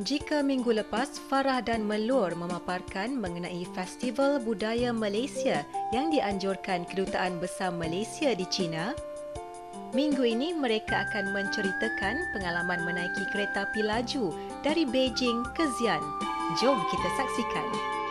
Jika minggu lepas Farah dan Melur memaparkan mengenai Festival Budaya Malaysia yang dianjurkan Kedutaan Besar Malaysia di China, minggu ini mereka akan menceritakan pengalaman menaiki kereta api laju dari Beijing ke Xi'an. Jom kita saksikan.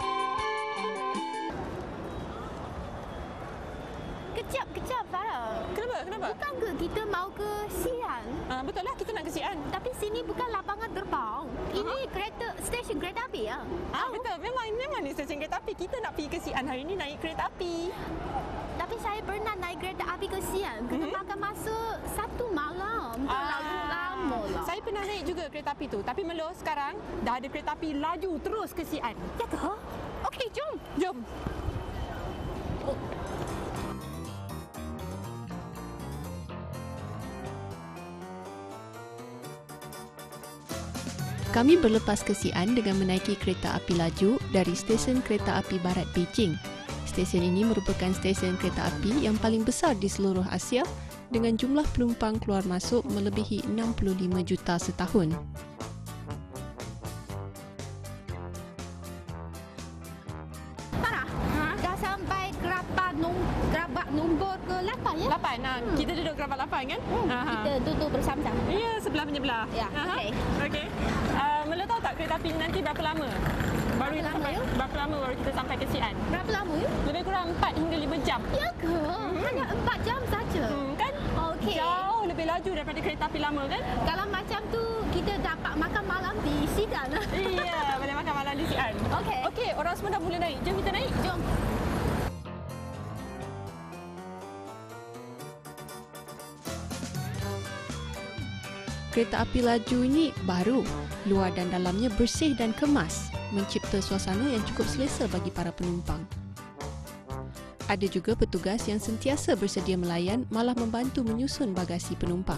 Kejap, Farah. Kenapa? Bukan ke kita mau ke Xi'an? Betul lah, kita nak ke Xi'an. Tapi sini bukan lapangan terbang. Ini stesen kereta api ya. Betul. Memang ni stesen kereta api. Kita nak pergi ke Xi'an hari ni naik kereta api. Tapi saya pernah naik kereta api ke Xi'an. Kena makan masa 1 malam. Terlalu lama lah. Saya pernah naik juga kereta api tu. Tapi Melur sekarang dah ada kereta api laju terus ke Xi'an. Ya ke? Okey, jom. Kami berlepas ke Xi'an dengan menaiki kereta api laju dari stesen kereta api barat Beijing. Stesen ini merupakan stesen kereta api yang paling besar di seluruh Asia dengan jumlah penumpang keluar masuk melebihi 65 juta setahun. Farah, dah sampai gerabak nombor ke-8 ya? 8. Kita duduk gerabak 8 kan? Kita duduk bersama-sama. Ya, sebelah menyebelah. Ya, okey. Melur tahu tak kereta api nanti berapa lama? Berapa lama baru kita sampai ke Xi'an? Berapa lama ya? Lebih kurang 4 hingga 5 jam. Ya ke? Hanya 4 jam saja. Kan? Okey. Jauh lebih laju daripada kereta api lama kan? Kalau macam tu, kita dapat makan malam di Xi'an. Iya, boleh makan malam di Xi'an. Okey, orang semua dah mula naik. Jom kita naik. Jom. Kereta api laju ini baru, luar dan dalamnya bersih dan kemas, mencipta suasana yang cukup selesa bagi para penumpang. Ada juga petugas yang sentiasa bersedia melayan malah membantu menyusun bagasi penumpang.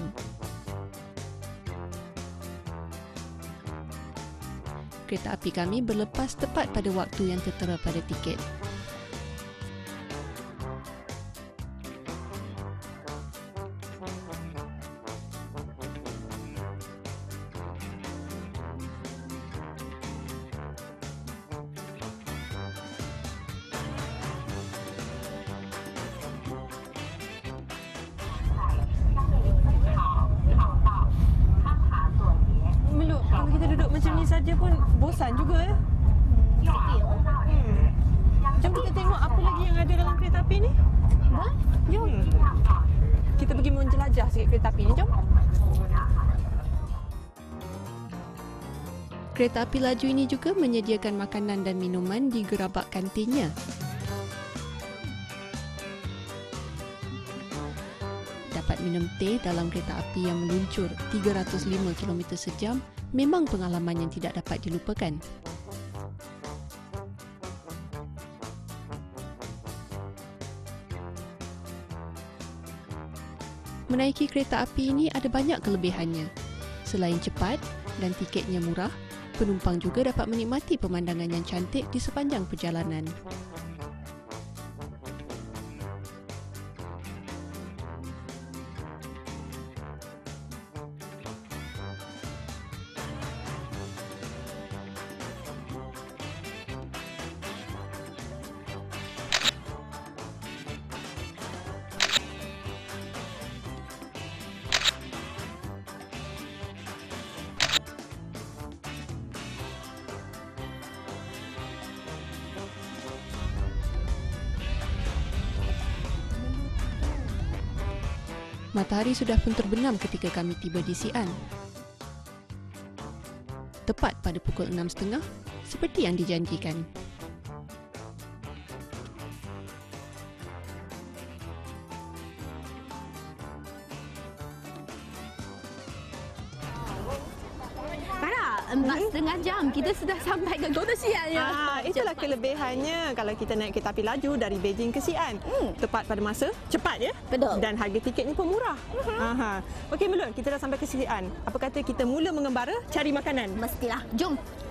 Kereta api kami berlepas tepat pada waktu yang tertera pada tiket. Melur, kalau kita duduk macam ni saja pun bosan juga ya. Jom kita tengok apa lagi yang ada dalam kereta api ni. Boleh? Jom. Kita pergi menjelajah sikit kereta api ni, jom. Kereta api laju ini juga menyediakan makanan dan minuman di gerabak kantinnya. Dapat minum teh dalam kereta api yang meluncur 305 km sejam memang pengalaman yang tidak dapat dilupakan. Menaiki kereta api ini ada banyak kelebihannya. Selain cepat dan tiketnya murah, penumpang juga dapat menikmati pemandangan yang cantik di sepanjang perjalanan. Matahari sudah pun terbenam ketika kami tiba di Xi'an. Tepat pada pukul 6.30, seperti yang dijanjikan. Farah, 4,5 jam kita sudah sampai ke kota Xi'an ya. Itulah kelebihannya kalau kita naik kereta api laju dari Beijing ke Xi'an. Tepat pada masa, cepat ya. Betul. Dan harga tiketnya pun murah. Okey Melur, kita dah sampai ke Xi'an. Apa kata kita mula mengembara cari makanan? Mestilah. Jom.